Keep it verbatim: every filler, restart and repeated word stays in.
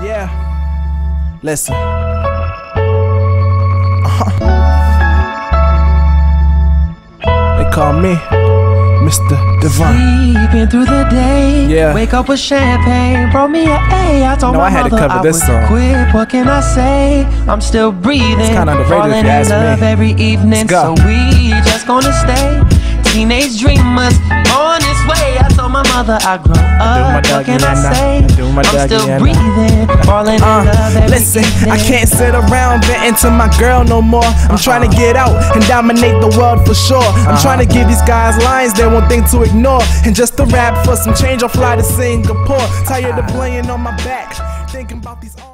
Yeah. Listen. Uh-huh. They call me Mister Divine. Sleeping through the day. Yeah. Wake up with champagne. Brought me a A. I told No, my I had to mother cover I this would song. quit. What can I say? I'm still breathing. It's kinda underrated Falling if you in ask love me. every evening. Let's go. So we just gonna stay teenage dreamers on this way. I told my mother I grow up. What can I say? I'm still breathing. Falling in Uh, love every listen, evening. I can't sit around venting to my girl no more. I'm trying to get out and dominate the world for sure. I'm trying to give these guys lines they won't think to ignore. And just to rap for some change, I'll fly to Singapore. Tired of playing on my back, thinking about these.